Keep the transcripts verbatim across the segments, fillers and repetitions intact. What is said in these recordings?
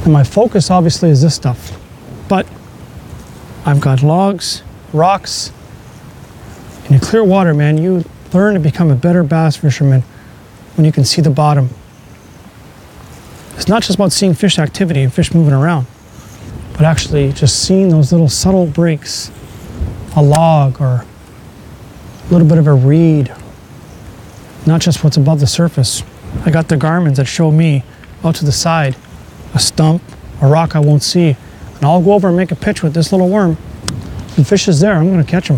And my focus obviously is this stuff. But I've got logs, rocks. In clear water, man, you learn to become a better bass fisherman when you can see the bottom. It's not just about seeing fish activity and fish moving around, but actually just seeing those little subtle breaks, a log or a little bit of a reed, not just what's above the surface. I got the Garmin's that show me out to the side, a stump, a rock I won't see, and I'll go over and make a pitch with this little worm. If the fish is there, I'm gonna catch him.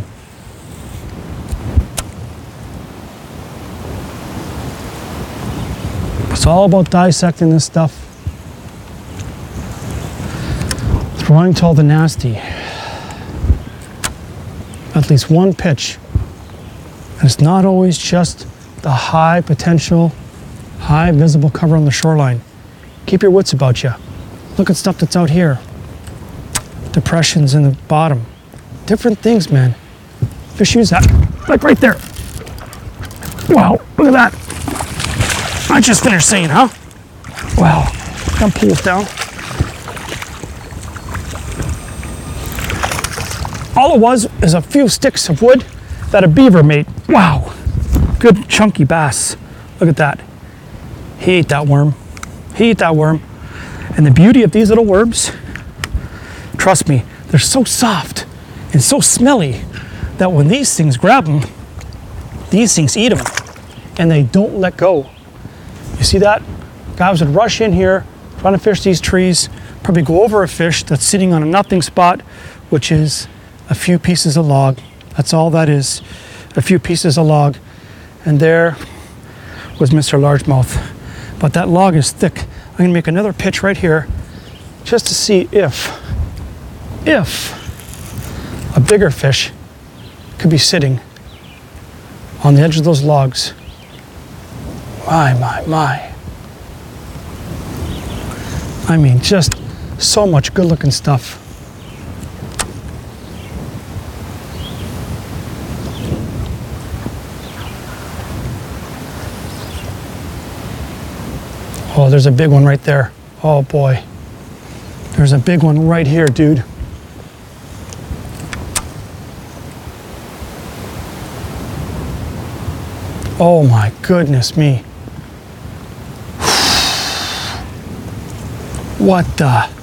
It's all about dissecting this stuff, throwing to all the nasty. At least one pitch. And it's not always just the high potential, high visible cover on the shoreline. Keep your wits about you. Look at stuff that's out here. Depressions in the bottom. Different things, man. Fish use that. Like right there. Wow, look at that. I just finished saying, huh? Wow, I'm pull it down. All it was is a few sticks of wood that a beaver made. Wow, good chunky bass. Look at that. He ate that worm. He ate that worm. And the beauty of these little worms, trust me, they're so soft and so smelly that when these things grab them, these things eat them and they don't let go. You see that? Guys would rush in here, trying to fish these trees, probably go over a fish that's sitting on a nothing spot, which is a few pieces of log. That's all that is, a few pieces of log. And there was Mister Largemouth. But that log is thick. I'm gonna make another pitch right here just to see if, if a bigger fish could be sitting on the edge of those logs. My, my, my. I mean, just so much good looking stuff. Oh, there's a big one right there. Oh boy. There's a big one right here, dude. Oh my goodness me. What the?